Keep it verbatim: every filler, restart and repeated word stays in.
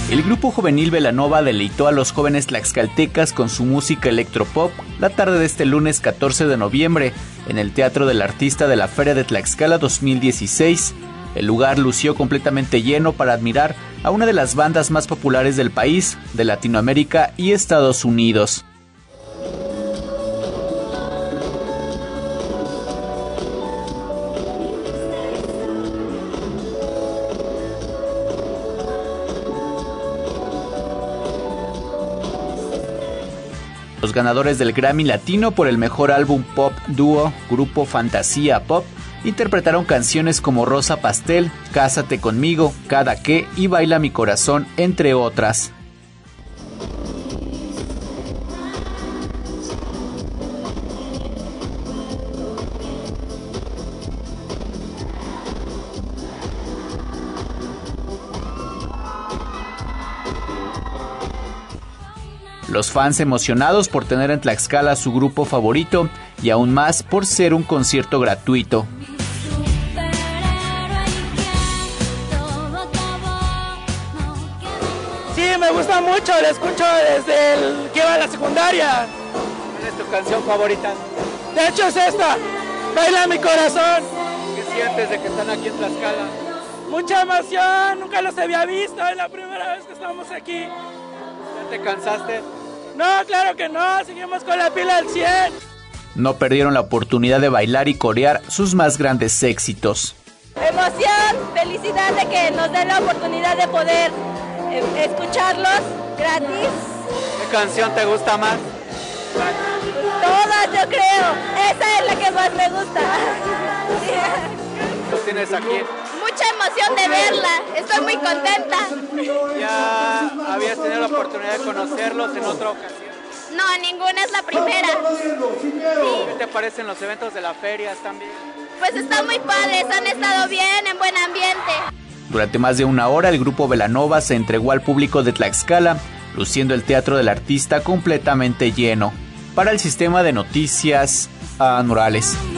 El grupo juvenil Belanova deleitó a los jóvenes tlaxcaltecas con su música electropop la tarde de este lunes catorce de noviembre en el Teatro del Artista de la Feria de Tlaxcala dos mil dieciséis. El lugar lució completamente lleno para admirar a una de las bandas más populares del país, de Latinoamérica y Estados Unidos. Los ganadores del Grammy Latino por el mejor álbum pop dúo, Grupo Fantasía Pop, interpretaron canciones como Rosa Pastel, Cásate Conmigo, Cada Que y Baila Mi Corazón, entre otras. Los fans emocionados por tener en Tlaxcala a su grupo favorito y aún más por ser un concierto gratuito. Sí, me gusta mucho, la escucho desde el que iba a la secundaria. ¿Cuál es tu canción favorita? De hecho es esta, Baila Mi Corazón. ¿Qué sientes de que están aquí en Tlaxcala? Mucha emoción, nunca los había visto, es la primera vez que estamos aquí. ¿Ya te cansaste? No, claro que no, seguimos con la pila al cien. No perdieron la oportunidad de bailar y corear sus más grandes éxitos. Emoción, felicidad de que nos den la oportunidad de poder eh, escucharlos gratis. ¿Qué canción te gusta más? Todas, yo creo. Esa es la que más me gusta. ¿Lo tienes aquí? Mucha emoción de verla, estoy muy contenta. ¿Ya habías tenido la oportunidad de conocerlos en otra ocasión? No, ninguna es la primera. Sí. ¿Qué te parecen los eventos de la feria? ¿Están bien? Pues están muy padres, han estado bien, en buen ambiente. Durante más de una hora el grupo Belanova se entregó al público de Tlaxcala, luciendo el Teatro del Artista completamente lleno. Para el Sistema de Noticias, Adán Morales.